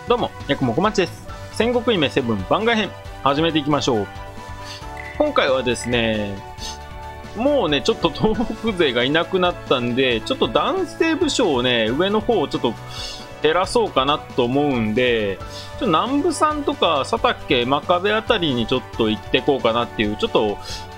どうも、ヤクモコマチです。戦国姫セブン番外編、始めていきましょう。今回はですね、もうね、ちょっと東北勢がいなくなったんで、ちょっと男性武将をね、上の方をちょっと減らそうかなと思うんで、ちょっと南部さんとか佐竹、真壁あたりにちょっと行ってこうかなっていう、ちょっと、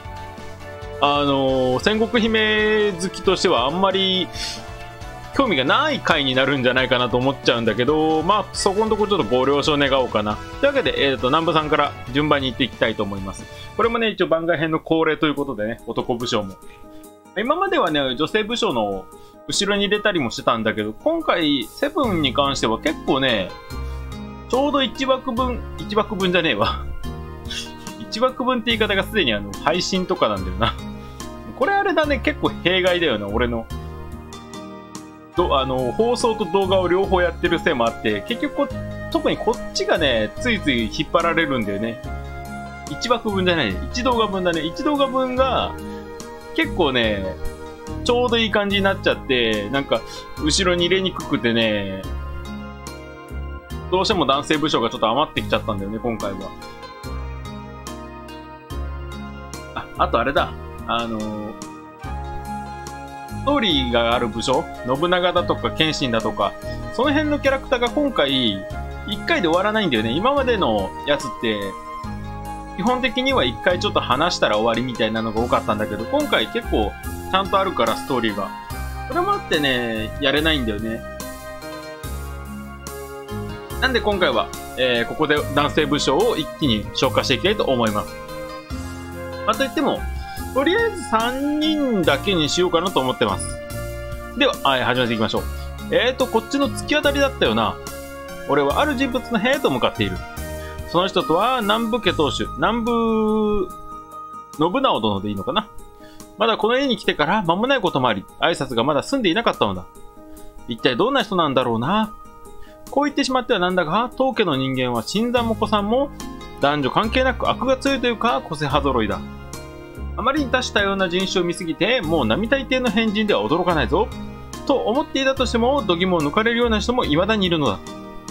戦国姫好きとしてはあんまり、興味がない回になるんじゃないかなと思っちゃうんだけど、まあ、そこのところちょっとご了承願おうかな。というわけで、南部さんから順番に行っていきたいと思います。これもね、一応番外編の恒例ということでね、男武将も。今まではね、女性武将の後ろに入れたりもしてたんだけど、今回、セブンに関しては結構ね、ちょうど1枠分じゃねえわ。1枠分って言い方がすでに配信とかなんだよな。これあれだね、結構弊害だよな、俺の。放送と動画を両方やってるせいもあって、結局特にこっちがね、ついつい引っ張られるんだよね。1枠分じゃない、1動画分だね。1動画分が結構ね、ちょうどいい感じになっちゃって、なんか、後ろに入れにくくてね、どうしても男性武将がちょっと余ってきちゃったんだよね、今回は。あとあれだ。ストーリーがある武将、信長だとか謙信だとか、その辺のキャラクターが今回、1回で終わらないんだよね。今までのやつって、基本的には1回ちょっと話したら終わりみたいなのが多かったんだけど、今回結構ちゃんとあるからストーリーが。それもあってね、やれないんだよね。なんで今回は、ここで男性武将を一気に消化していきたいと思います。まあ、といっても、とりあえず3人だけにしようかなと思ってます。では、始めていきましょう。こっちの突き当たりだったよな。俺はある人物の部屋へと向かっている。その人とは南部家当主、南部信直殿でいいのかな。まだこの家に来てから間もないこともあり、挨拶がまだ済んでいなかったのだ。一体どんな人なんだろうな。こう言ってしまってはなんだが、当家の人間は新参も子さんも男女関係なく悪が強いというか個性派揃いだ。あまりに多種多様な人種を見すぎて、もう並大抵の変人では驚かないぞ。と思っていたとしても、度肝を抜かれるような人も未だにいるのだ。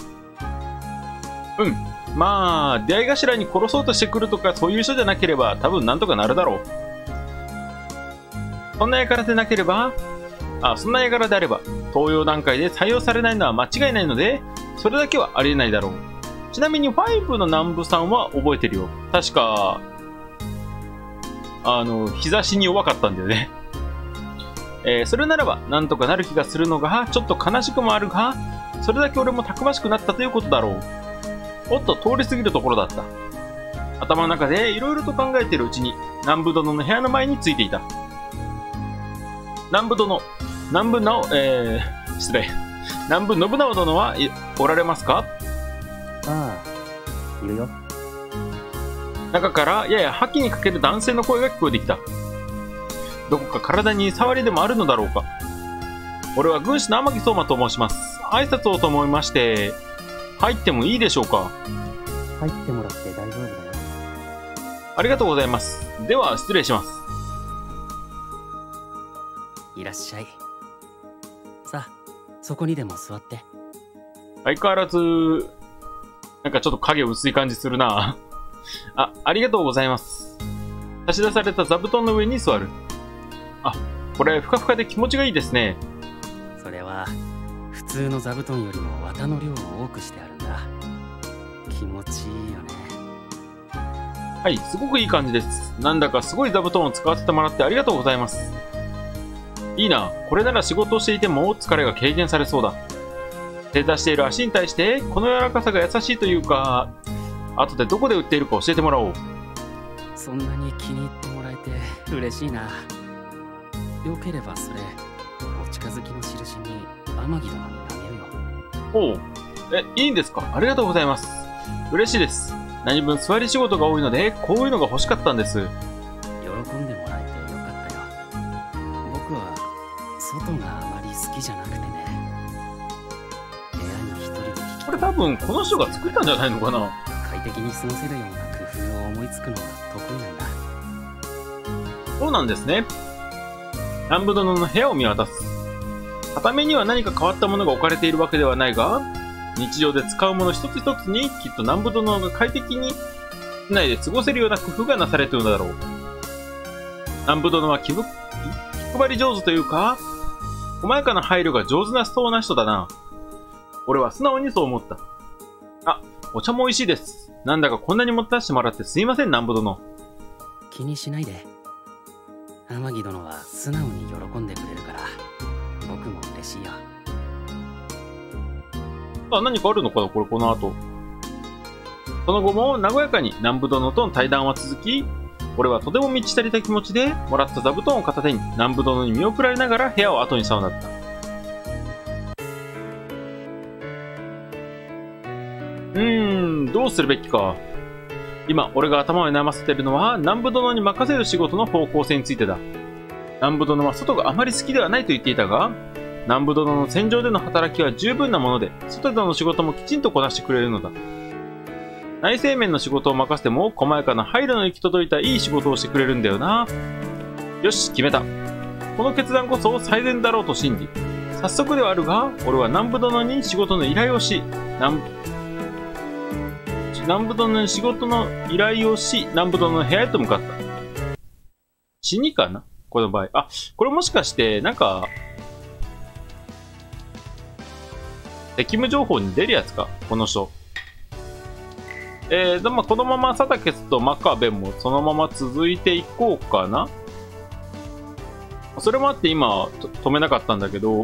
まあ、出会い頭に殺そうとしてくるとかそういう人じゃなければ、多分なんとかなるだろう。そんな輩でなければ、そんな輩であれば、登用段階で採用されないのは間違いないので、それだけはありえないだろう。ちなみに5の南部さんは覚えてるよ。確か、日差しに弱かったんだよね。それならば、なんとかなる気がするのが、ちょっと悲しくもあるが、それだけ俺もたくましくなったということだろう。おっと、通り過ぎるところだった。頭の中でいろいろと考えているうちに、南部殿の部屋の前についていた。南部信直殿はおられますか？ ああ、いるよ。 中からやや覇気にかける男性の声が聞こえてきた。どこか体に触りでもあるのだろうか。俺は軍師の天城相馬と申します。挨拶をと思いまして、入ってもいいでしょうか？ 入ってもらって大丈夫だよ。 ありがとうございます。では失礼します。 いらっしゃい。さあ、そこにでも座って。 相変わらず、なんかちょっと影薄い感じするな。ありがとうございます。差し出された座布団の上に座る。これふかふかで気持ちがいいですね。 それは普通の座布団よりも綿の量を多くしてあるんだ。気持ちいいよね。 はい、すごくいい感じです。なんだかすごい座布団を使わせてもらってありがとうございます。いいな、これなら仕事をしていても疲れが軽減されそうだ。正座している足に対してこの柔らかさが優しいというか、後でどこで売っているか教えてもらおう。 そんなに気に入ってもらえて嬉しいな。よければそれ、お近づきの印に天城殿にあげるよ。 おう、いいんですか？ありがとうございます。嬉しいです。何分座り仕事が多いので、こういうのが欲しかったんです。 喜んでもらえてよかったよ。僕は外があまり好きじゃなくてね。部屋に一人で引きこれ多分この人が作ったんじゃないのかな。 快適に過ごせるような工夫を思いつくのが得意なんだ。 そうなんですね。南部殿の部屋を見渡す。片目には何か変わったものが置かれているわけではないが、 日常で使うもの一つ一つにきっと南部殿が快適に室内で過ごせるような工夫がなされているのだろう。南部殿は気配り上手というか、細やかな配慮が上手なそうな人だな。俺は素直にそう思った。あ、お茶も美味しいです。なんだかこんなに持たせてもらってすいません、南部殿。 気にしないで。天城殿は素直に喜んでくれるから僕も嬉しいよ。 あ、何かあるのかなこの後。その後も和やかに南部殿との対談は続き、俺はとても満ち足りた気持ちでもらった座布団を片手に南部殿に見送られながら部屋を後にしたのだった。どうするべきか。今、俺が頭を悩ませているのは、南部殿に任せる仕事の方向性についてだ。南部殿は外があまり好きではないと言っていたが、南部殿の戦場での働きは十分なもので、外での仕事もきちんとこなしてくれるのだ。内政面の仕事を任せても、細やかな配慮の行き届いたいい仕事をしてくれるんだよな。よし、決めた。この決断こそ最善だろうと信じ、早速ではあるが、俺は南部殿に仕事の依頼をし、南部殿に仕事の依頼をし、南部殿の部屋へと向かった。死にかなこの場合。あ、これもしかして、なんか、責務情報に出るやつかこの書。まあ、このままサタケスとマカベもそのまま続いていこうかな。それもあって今、止めなかったんだけど、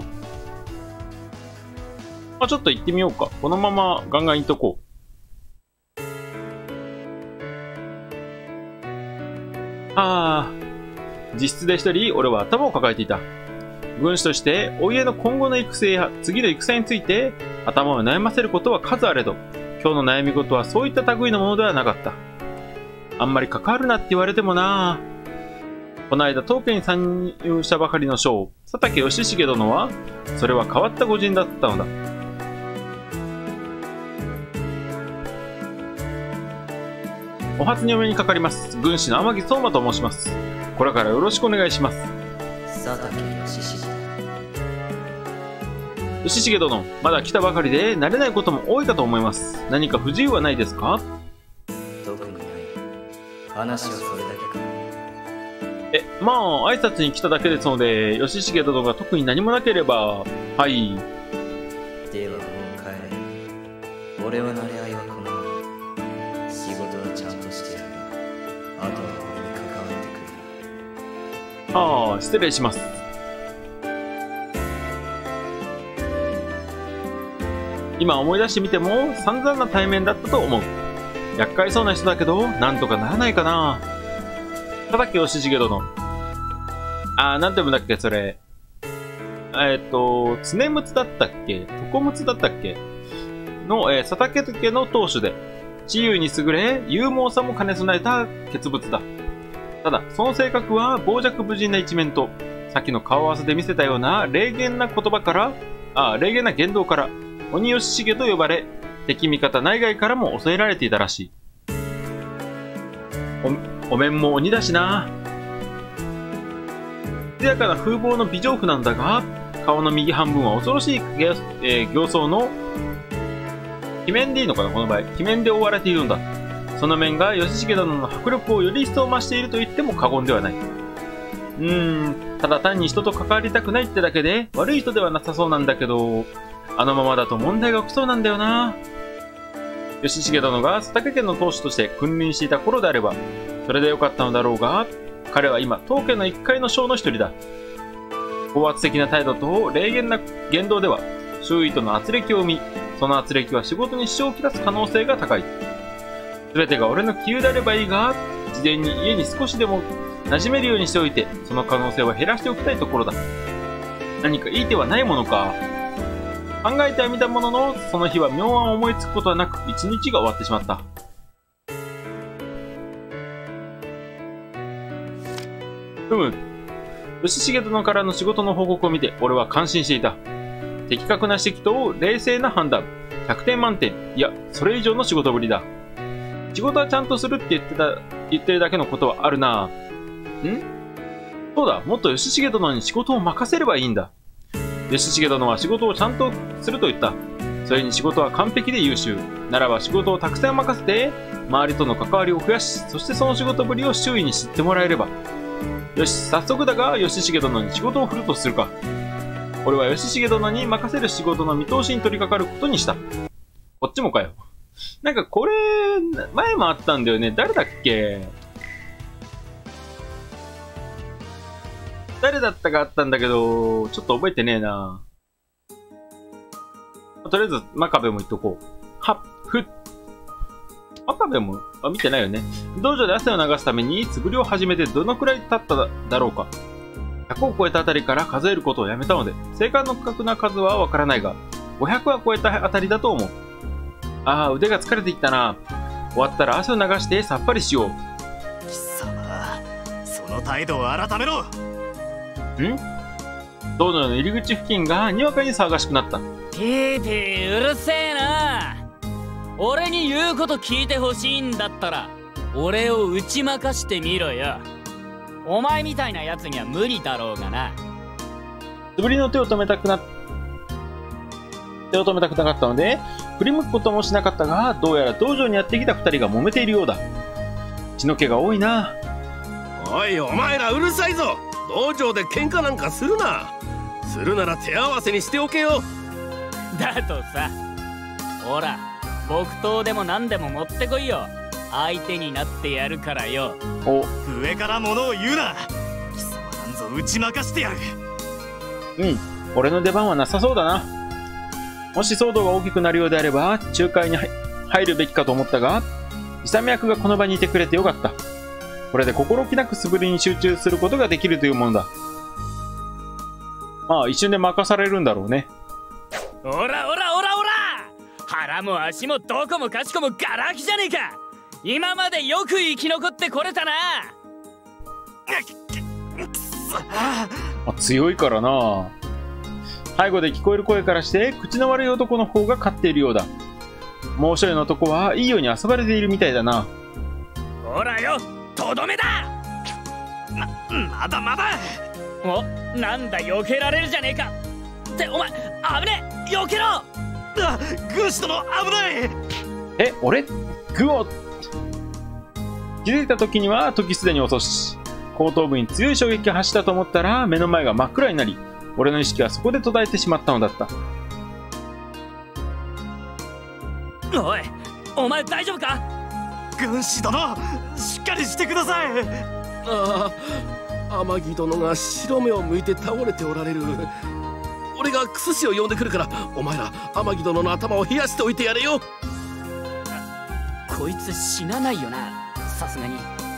まあ、ちょっと行ってみようか。このままガンガン行っとこう。実質で一人、俺は頭を抱えていた。軍師として、お家の今後の育成や次の戦について、頭を悩ませることは数あれど、今日の悩み事はそういった類のものではなかった。あんまり関わるなって言われてもな。この間、当家に参入したばかりの将、佐竹義重殿は、それは変わった御仁だったのだ。お初にお目にかかります。軍師の天城相馬と申します。これからよろしくお願いします。 佐竹義重。 義重殿、まだ来たばかりで慣れないことも多いかと思います。何か不自由はないですか？ 特にない。話はそれだけか。 まあ、挨拶に来ただけですので、義重殿が特に何もなければ、はい。 ではもう帰れ。俺は慣れ合いはこのまま。仕事はちゃんとしてやる。あとは俺に関わってくれ。 ああ、失礼します。今思い出してみても散々な対面だったと思う。厄介そうな人だけど、なんとかならないかな。佐竹義重殿。なんて読むんだっけ、それ。常睦だったっけ常睦だったっけの、佐竹家の当主で、知優に優れ、勇猛さも兼ね備えた傑物だ。ただ、その性格は傍若無人な一面と、さっきの顔合わせで見せたような冷言な言動から、鬼義重と呼ばれ、敵味方内外からも恐れられていたらしい。お面も鬼だしな。艶やかな風貌の美丈夫なんだが、顔の右半分は恐ろしい形相の鬼面でいいのかなこの場合。鬼面で覆われているのだ。その面が義重殿の迫力をより一層増していると言っても過言ではない。ただ単に人と関わりたくないってだけで悪い人ではなさそうなんだけど、あのままだと問題が起きそうなんだよな。義重殿が佐竹家の当主として君臨していた頃であれば、それでよかったのだろうが、彼は今、当家の一階の将の一人だ。高圧的な態度と冷厳な言動では、周囲との圧力を生み、その圧力は仕事に支障をきたす可能性が高い。すべてが俺の杞憂であればいいが、事前に家に少しでも馴染めるようにしておいて、その可能性は減らしておきたいところだ。何かいい手はないものか。考えてはみたものの、その日は妙案を思いつくことはなく、一日が終わってしまった。義重殿からの仕事の報告を見て、俺は感心していた。的確な指摘と冷静な判断。100点満点。いや、それ以上の仕事ぶりだ。仕事はちゃんとするって言ってるだけのことはあるな。そうだ、もっと義重殿に仕事を任せればいいんだ。義重殿は仕事をちゃんとすると言った。 それに仕事は完璧で優秀。ならば仕事をたくさん任せて、周りとの関わりを増やし、そしてその仕事ぶりを周囲に知ってもらえれば。よし、早速だが、義重殿に仕事を振るとするか。俺は義重殿に任せる仕事の見通しに取り掛かることにした。こっちもかよ。なんかこれ、前もあったんだよね。誰だっけ？誰だったかあったんだけど、ちょっと覚えてねえな。とりあえず、真壁も言っとこう。はっ、ふっ。真壁も、見てないよね。道場で汗を流すために素振りを始めてどのくらい経っただろうか。100を超えたあたりから数えることをやめたので、正確な数はわからないが、500は超えたあたりだと思う。ああ、腕が疲れていったな。終わったら汗を流してさっぱりしよう。 貴様、その態度を改めろ。 道場の入り口付近がにわかに騒がしくなった。 ピーピーうるせえな。俺に言うこと聞いてほしいんだったら俺を打ち負かしてみろよ。お前みたいなやつには無理だろうがな。 素振りの手を止めたくなかったので振り向くこともしなかったが、どうやら道場にやってきた2人が揉めているようだ。血の気が多いな。 おい、お前らうるさいぞ。道場で喧嘩なんかするな。するなら手合わせにしておけよ。 だとさ、ほら木刀でも何でも持ってこいよ。相手になってやるからよ。 お、 上から物を言うな。貴様なんぞ打ち負かしてやる。 俺の出番はなさそうだな。もし騒動が大きくなるようであれば仲介に入るべきかと思ったが、勇役がこの場にいてくれてよかった。これで心置きなく素振りに集中することができるというものだ。まあ一瞬で任されるんだろうね。 おらおらおらおら、腹も足もどこもかしこもガラ空きじゃねえか。今までよく生き残ってこれたな。 強いからな。背後で聞こえる声からして口の悪い男の方が勝っているようだ。もう一人の男はいいように遊ばれているみたいだな。 ほらよ、とどめだ。 まだまだ。 お、なんだ避けられるじゃねえか。ってお前危ねえ、避けろ。 軍師殿危ない。 俺グオ。気づいた時には時すでに遅し、後頭部に強い衝撃が走ったと思ったら目の前が真っ暗になり、俺の意識はそこで途絶えてしまったのだった。 おい、お前大丈夫か。 軍師殿、しっかりしてください。 天城殿が白目を向いて倒れておられる。俺がクスシを呼んでくるから、お前ら天城殿の頭を冷やしておいてやれよ。 こいつ死なないよな、さすがに。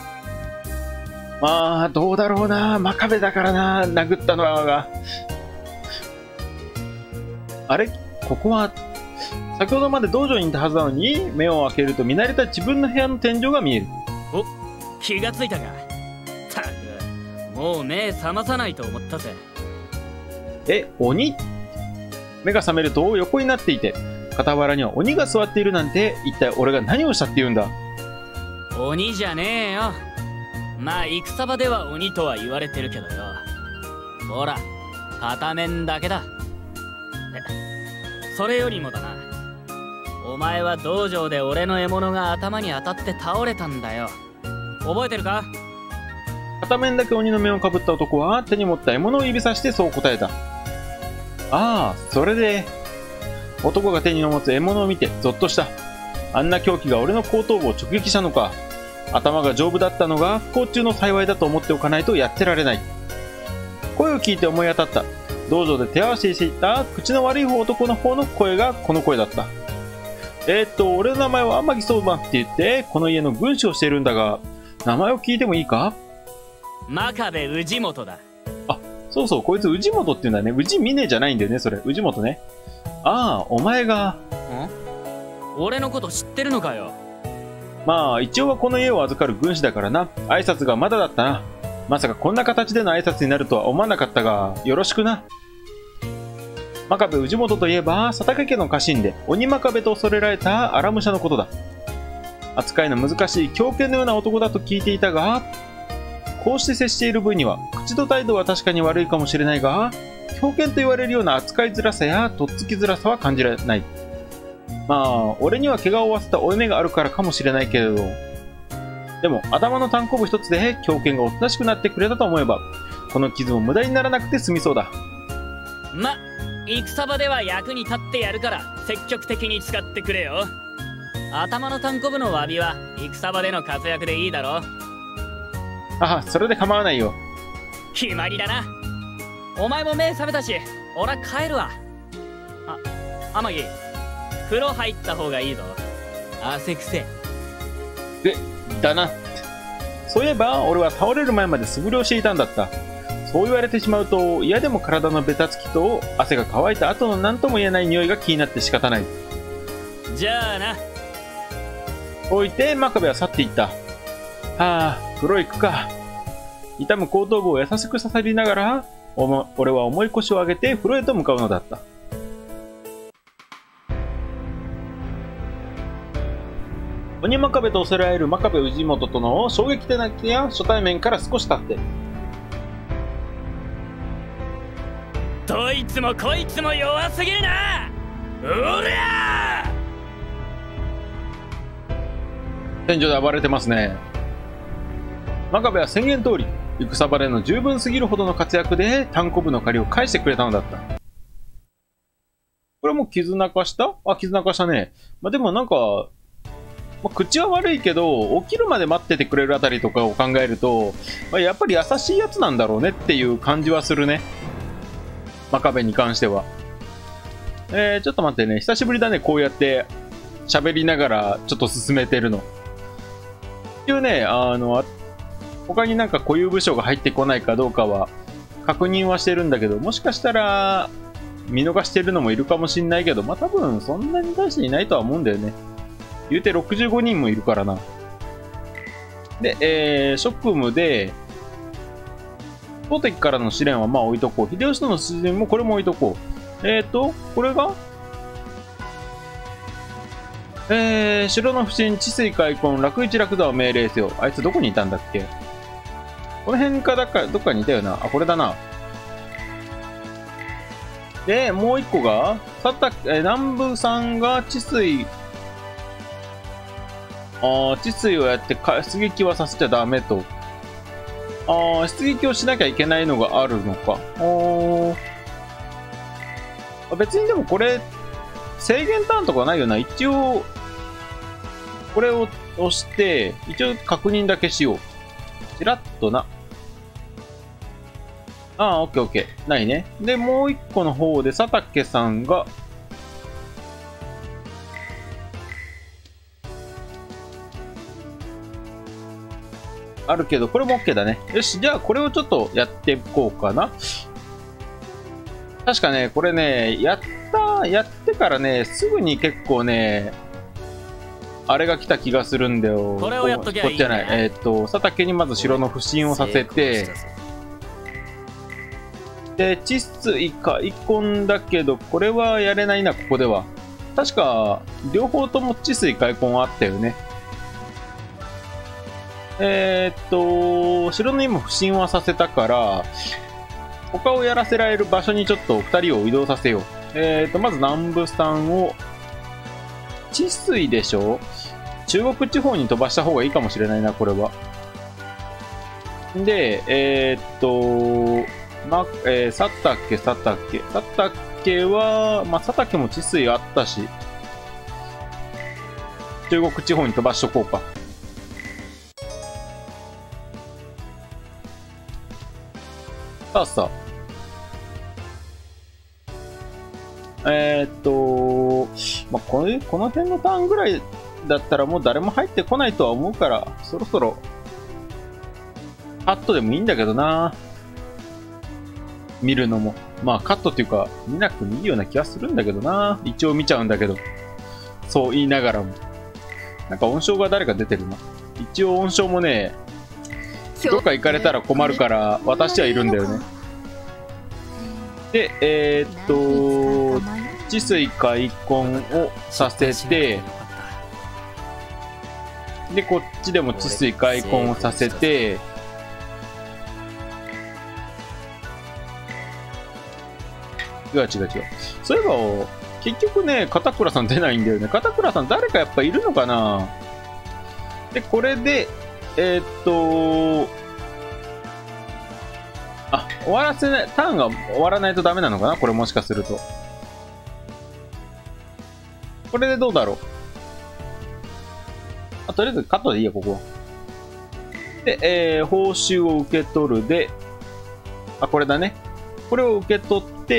まあどうだろうな。真壁だからな、殴ったのは。あれ、ここは先ほどまで道場にいたはずなのに、目を開けると見慣れた自分の部屋の天井が見える。 お、気がついたか。たく、もう目覚まさないと思ったぜ。 鬼？目が覚めると横になっていて、傍らには鬼が座っているなんて、一体俺が何をしたって言うんだ。 鬼じゃねえよ。まあ戦場では鬼とは言われてるけどよ。ほら、片面だけだ。それよりもだな、お前は道場で俺の獲物が頭に当たって倒れたんだよ。覚えてるか。 片面だけ鬼の面をかぶった男は手に持った獲物を指さしてそう答えた。ああ、それで。男が手に持つ獲物を見てゾッとした。あんな凶器が俺の後頭部を直撃したのか。頭が丈夫だったのが不幸中の幸いだと思っておかないとやってられない。声を聞いて思い当たった。道場で手合わせしていた口の悪い男の方の声がこの声だった。俺の名前は天城相馬って言ってこの家の軍師をしているんだが、名前を聞いてもいいか。 真壁氏元だ。 そうそう、こいつ氏元って言うんだね。氏峰じゃないんだよね、それ。氏元ね。ああ、お前が。 俺のこと知ってるのかよ。 まあ一応はこの家を預かる軍師だからな。挨拶がまだだったな。まさかこんな形での挨拶になるとは思わなかったが、よろしくな。真壁氏元といえば佐竹家の家臣で鬼真壁と恐れられた荒武者のことだ。扱いの難しい狂犬のような男だと聞いていたが、こうして接している分には口と態度は確かに悪いかもしれないが、狂犬と言われるような扱いづらさやとっつきづらさは感じられない。 まあ、俺には怪我を負わせた負い目があるからかもしれないけれど、でも頭の単行部一つで狂犬がおとなしくなってくれたと思えば、この傷も無駄にならなくて済みそうだ。 ま、戦場では役に立ってやるから積極的に使ってくれよ。頭の単行部の詫びは戦場での活躍でいいだろ。 ああ、それで構わないよ。 決まりだな。お前も目覚めたし、俺は帰るわ。天城、風呂入った方がいいぞ。汗くせ。 だな。そういえば俺は倒れる前まで素振りをしていたんだった。そう言われてしまうと嫌でも体のベタつきと汗が乾いた後の何とも言えない匂いが気になって仕方ない。 じゃあな。 そう言って真壁は去っていった。はあ、風呂行くか。痛む後頭部を優しくささりながら俺は重い腰を上げて風呂へと向かうのだった。鬼真壁と恐れられる真壁氏元との衝撃的な初対面から少し経って、 どいつもこいつも弱すぎるな。おりゃー！ 天井で暴れてますね。真壁は宣言通り戦場での十分すぎるほどの活躍で単行部の借りを返してくれたのだった。これも傷なかした？あ、傷なかしたね。まあ、でもなんか、口は悪いけど起きるまで待っててくれるあたりとかを考えると、やっぱり優しいやつなんだろうねっていう感じはするね、真壁に関しては。ちょっと待ってね、久しぶりだね、こうやって喋りながらちょっと進めてるの。っていうね、他になんか固有部署が入ってこないかどうかは確認はしてるんだけど、もしかしたら見逃してるのもいるかもしんないけど、多分そんなに対していないとは思うんだよね。言うて65人もいるからな。で、職務で、当敵からの試練はまあ置いとこう。秀吉との出陣もこれも置いとこう。これが城の不審、治水開墾、楽一楽座を命令せよ。あいつどこにいたんだっけ？この辺かどっかにいたよな。あ、これだな。で、もう一個が、南部さんが治水、治水をやって出撃はさせちゃダメと。出撃をしなきゃいけないのがあるのか。別にでもこれ、制限ターンとかないよな。一応、これを押して、一応確認だけしよう。ちらっとな。オッケーオッケー。ないね。で、もう一個の方で佐竹さんが、あるけど、これも OK だね。よし、じゃあこれをちょっとやっていこうかな。確かね、これね、やってからね、すぐに結構ね、あれが来た気がするんだよ。 これをやっときゃいい、ね。 こっちじゃない。佐竹にまず城の不審をさせて、で、治水開墾だけど、これはやれないな、ここでは。確か、両方とも治水開墾あったよね。城の今不審はさせたから、他をやらせられる場所にちょっと2人を移動させよう。まず南部さんを、治水でしょ？中国地方に飛ばした方がいいかもしれないな、これは。で、佐竹は、佐竹も治水あったし、中国地方に飛ばしとこうか。さあさあ。この辺のターンぐらいだったらもう誰も入ってこないとは思うから、そろそろ、カットでもいいんだけどな。見るのも。カットっていうか、見なくてもいいような気がするんだけどな。一応見ちゃうんだけど。そう言いながらも。なんか音章が誰か出てるな。一応音章もね、どっか行かれたら困るから渡してはいるんだよね。で、治水開墾をさせて、で、こっちでも治水開墾をさせて、違う。そういえば、 結局ね、片倉さん出ないんだよね。片倉さん誰かやっぱいるのかな。で、これで、あ、終わらせない、ターンが終わらないとダメなのかなこれもしかすると。これでどうだろう。あ、とりあえずカットでいいや、ここは。で、報酬を受け取るで、あ、これだね。これを受け取って、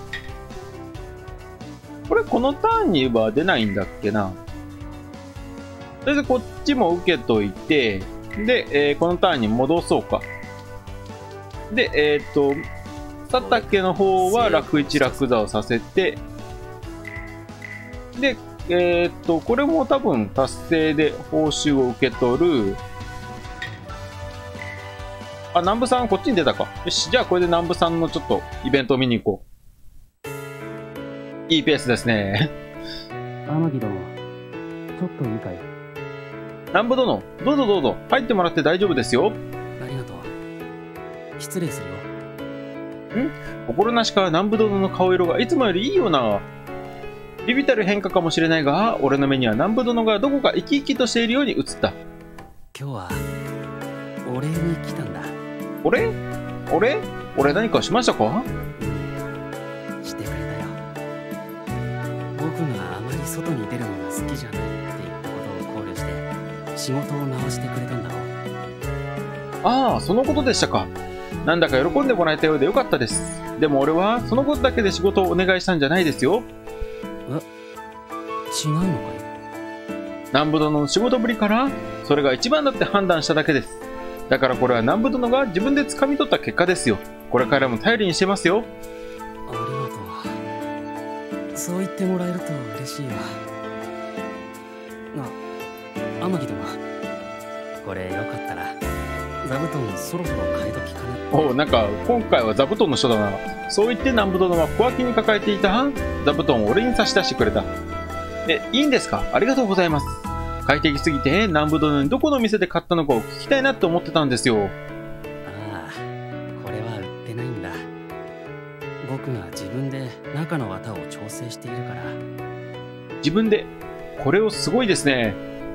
これこのターンには出ないんだっけな。とりあえずこっちも受けといて、で、このターンに戻そうか。で、佐竹の方は楽一楽座をさせて、で、これも多分達成で報酬を受け取る。あ、南部さんこっちに出たか。よし、じゃあこれで南部さんのちょっとイベントを見に行こう。いいペースですね。 天城殿、ちょっといいかい？ 南部殿、どうぞどうぞ、入ってもらって大丈夫ですよ。 ありがとう。失礼するよ。 心なしか南部殿の顔色がいつもよりいいような。ビビたる変化かもしれないが、俺の目には南部殿がどこか生き生きとしているように映った。 今日はお礼に来たんだ。 俺何かしましたか？ してくれたよ。僕があまり外に出るのが好きじゃないって言ったことを考慮して仕事を回してくれたんだろう。 ああ、そのことでしたか。なんだか喜んでもらえたようでよかったです。でも俺はそのことだけで仕事をお願いしたんじゃないですよ。 違うのかい？ 南部殿の仕事ぶりからそれが一番だって判断しただけです。だからこれは南部殿が自分で掴み取った結果ですよ。これからも頼りにしてますよ。 ありがとう。そう言ってもらえると嬉しいわ。天城殿、これよかったら座布団そろそろ変えときかね。 おう、なんか今回は座布団の人だな。そう言って南部殿は小脇に抱えていた座布団を俺に差し出してくれた。いいんですか？ありがとうございます。快適すぎて南部殿にどこの店で買ったのかを聞きたいなって思ってたんですよ。 ああ、これは売ってないんだ。僕が自分で中の綿を調整しているから。 自分で？これをすごいですね。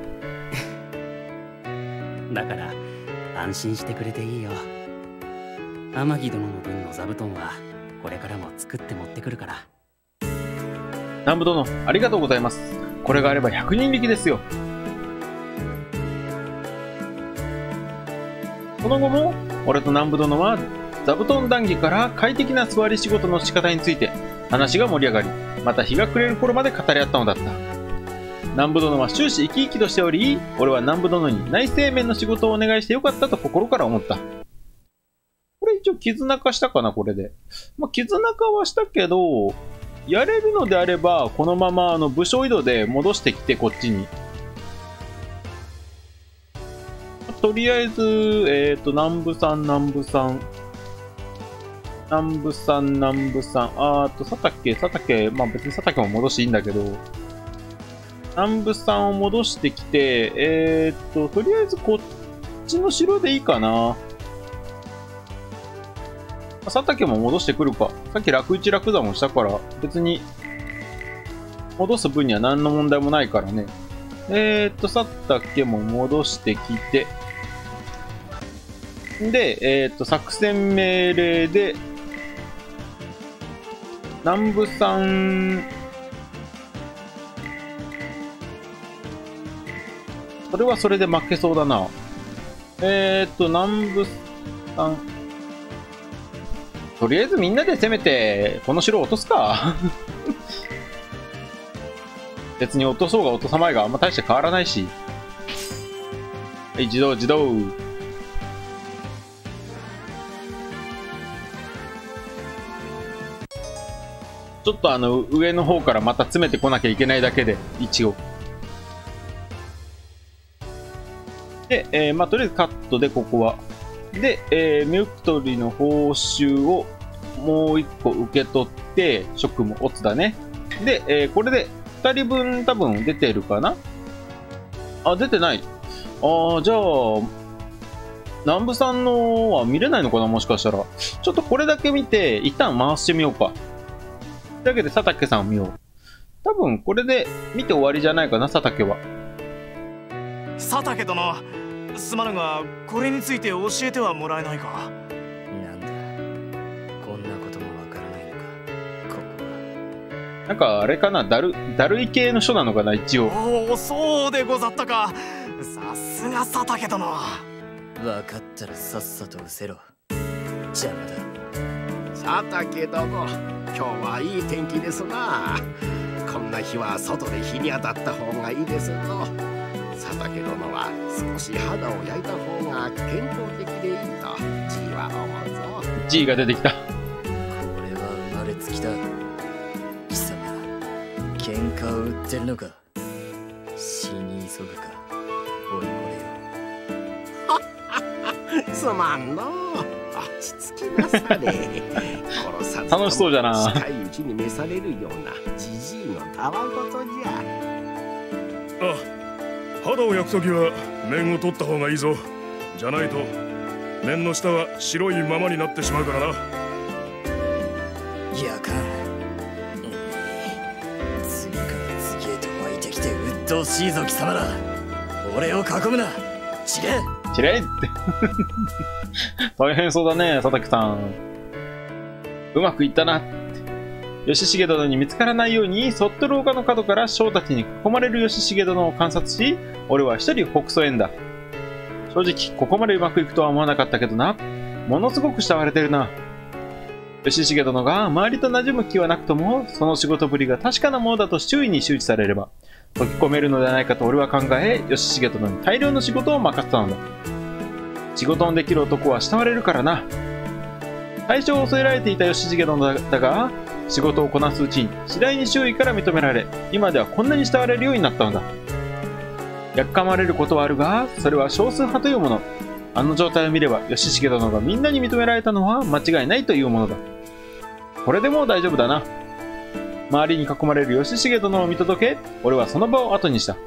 だから安心してくれていいよ。天城殿の分の座布団はこれからも作って持ってくるから。 南部殿、ありがとうございます。これがあれば100人引きですよ。その後も俺と南部殿は座布団談義から快適な座り仕事の仕方について話が盛り上がり、また日が暮れる頃まで語り合ったのだった。南部殿は終始生き生きとしており、俺は南部殿に内政面の仕事をお願いしてよかったと心から思った。これ一応絆化したかな、これで。まあ、絆化はしたけど、やれるのであれば、このまま部署移動で戻してきて、こっちに。とりあえず、南部さん。佐竹、まあ別に佐竹も戻していいんだけど、南部さんを戻してきて、とりあえずこっちの城でいいかな。佐竹も戻してくるか。さっき楽一楽座もしたから、別に戻す分には何の問題もないからね。佐竹も戻してきて、で、作戦命令で、南部さん、それはそれで負けそうだな。南部さん、とりあえずみんなで攻めて、この城を落とすか。別に落とそうが落とさまいがあんま大して変わらないし。はい、自動。ちょっと上の方からまた詰めてこなきゃいけないだけで、一応。で、まあ、とりあえずカットで、ここは。で、ミュクトリの報酬をもう一個受け取って、職務、オツだね。で、これで2人分多分出てるかな？あ、出てない。ああ、じゃあ、南部さんのは見れないのかな、もしかしたら。ちょっとこれだけ見て、一旦回してみようか。というわけで、佐竹さんを見よう。 多分これで見て終わりじゃないかな、佐竹は。 佐竹殿、すまぬがこれについて教えてはもらえないか。 なんだ、こんなこともわからないのか、ここは。 なんかあれかな、だるい系の書なのかな、一応。 おお、そうでござったか。さすが佐竹殿。 わかったらさっさと失せろ。邪魔だ。 佐竹殿、今日はいい天気ですな。こんな日は外で日に当たった方がいいですぞ。佐竹殿は少し肌を焼いた方が健康的でいいと G は思うぞ。 G が出てきた。 これは生まれつきだ。貴様、喧嘩を売ってるのか。死に急ぐか。おいこれよ。 すまんの。落ち着きなされ。殺さずとも楽しそうじゃな。 近いうちに召されるようなじじいのたわごとじゃ。 肌を焼くときは面を取った方がいいぞ。じゃないと面の下は白いままになってしまうからな。 やかん。次から次へと湧いてきて鬱陶しいぞ貴様ら。俺を囲むな。散れチレイって大変そうだね、佐竹さん。うまくいったなって。義重殿に見つからないようにそっと廊下の角から将たちに囲まれる義重殿を観察し、俺は一人ほくそ笑んだ。正直ここまでうまくいくとは思わなかったけどな。ものすごく慕われてるな。義重殿が周りと馴染む気はなくとも、その仕事ぶりが確かなものだと周囲に周知されれば溶き込めるのではないかと俺は考え、義重殿に大量の仕事を任せたのだ。仕事のできる男は慕われるからな。最初恐れられていた義重殿だが、仕事をこなすうちに次第に周囲から認められ、今ではこんなに慕われるようになったのだ。やっかまれることはあるが、それは少数派というもの。あの状態を見れば義重殿がみんなに認められたのは間違いないというものだ。これでもう大丈夫だな。周りに囲まれる義重殿を見届け、俺はその場を後にした。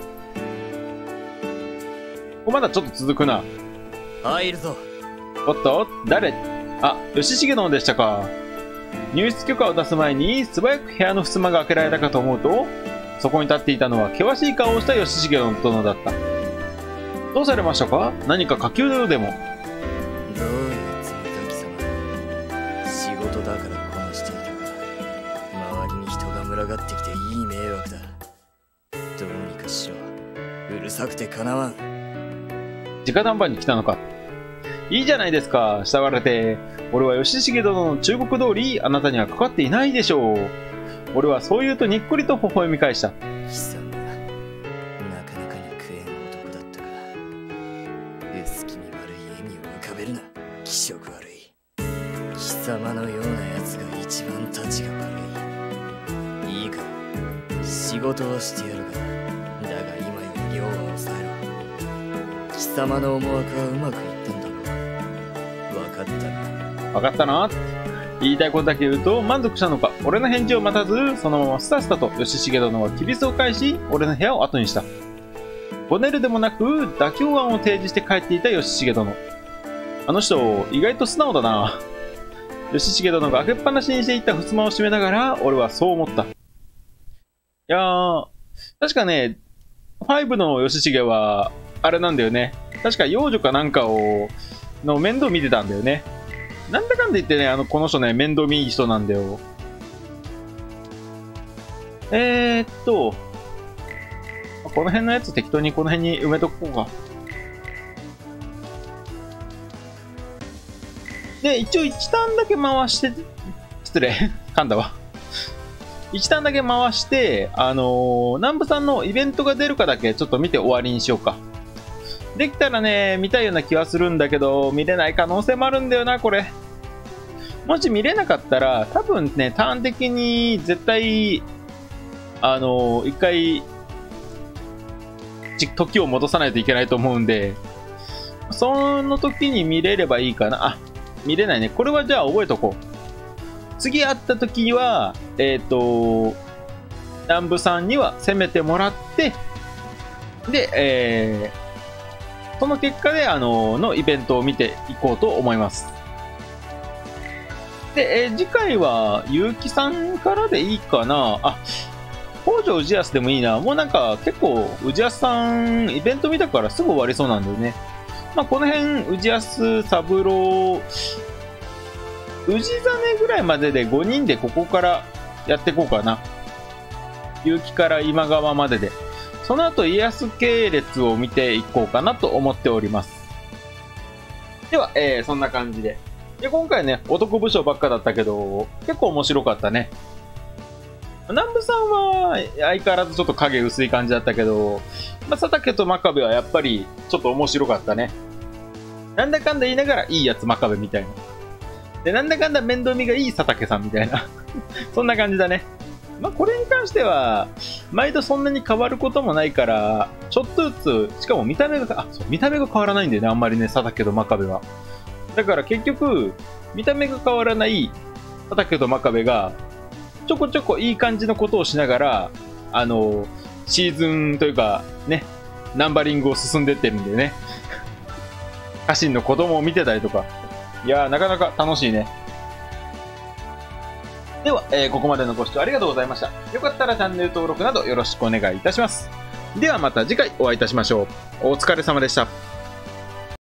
まだちょっと続くな。 入るぞ。 おっと、誰？あ、義重殿でしたか。入室許可を出す前に素早く部屋の襖が開けられたかと思うと、そこに立っていたのは険しい顔をした義重殿だった。どうされましたか？何か下級のようでも。 どういうつもりだ貴様。仕事だからこなしていたが、周りに人が群がってきていい迷惑だ。どうにかしろ。うるさくてかなわん。 直談判に来たのか。いいじゃないですか、慕われて。俺は義重殿の忠告通り、あなたにはかかっていないでしょう。俺はそう言うとにっこりと微笑み返した。 貴様、なかなかに食えん男だったか。薄気味悪い笑みを浮かべるな、気色悪い。貴様のような奴が一番たちが悪い。いいか、仕事はしてやるが、だが今より量は抑えろ。貴様の思惑はうまくいったんだろう。分かったな。 分かったな。言いたいことだけ言うと満足したのか。俺の返事を待たず、そのままスタスタと義重殿はきびすを返し、俺の部屋を後にした。ごねるでもなく妥協案を提示して帰っていた義重殿。あの人意外と素直だな。義重殿が開けっぱなしにしていた襖を閉めながら俺はそう思った。いやー、確かね、5の義重はあれなんだよね。確か幼女かなんかの面倒見てたんだよね。なんだかんだ言ってね、この人ね、面倒見いい人なんだよ。この辺のやつ適当にこの辺に埋めとこうか。で、一応1ターンだけ回して、失礼、噛んだわ。1ターンだけ回して、南部さんのイベントが出るかだけちょっと見て終わりにしようか。できたらね、見たいような気はするんだけど、見れない可能性もあるんだよな、これ。もし見れなかったら、多分ね、ターン的に絶対、一回、時を戻さないといけないと思うんで、その時に見れればいいかな。あ、見れないね。これはじゃあ覚えとこう。次会った時は、南部さんには攻めてもらって、で、その結果で、のイベントを見ていこうと思います。で、次回は、ゆうきさんからでいいかな。あ、 北条氏康でもいいな。もうなんか結構、氏康さん、イベント見たからすぐ終わりそうなんだよね。まあこの辺、氏康、三郎、氏真ぐらいまでで5人でここからやっていこうかな。結城から今川までで。その後、家康系列を見ていこうかなと思っております。では、そんな感じで。で、今回ね、男武将ばっかだったけど、結構面白かったね。南部さんは相変わらずちょっと影薄い感じだったけど、まあ、佐竹と真壁はやっぱりちょっと面白かったね。なんだかんだ言いながらいいやつ真壁みたいな。で、なんだかんだ面倒見がいい佐竹さんみたいな。そんな感じだね。まあ、これに関しては、毎度そんなに変わることもないから、ちょっとずつ、しかも見た目が、そう、見た目が変わらないんだよね、あんまりね、佐竹と真壁は。だから結局、見た目が変わらない佐竹と真壁が、ちょこちょこいい感じのことをしながら、シーズンというか、ね、ナンバリングを進んでってるんでね。家臣の子供を見てたりとか。いやー、なかなか楽しいね。では、ここまでのご視聴ありがとうございました。よかったらチャンネル登録などよろしくお願いいたします。ではまた次回お会いいたしましょう。お疲れ様でした。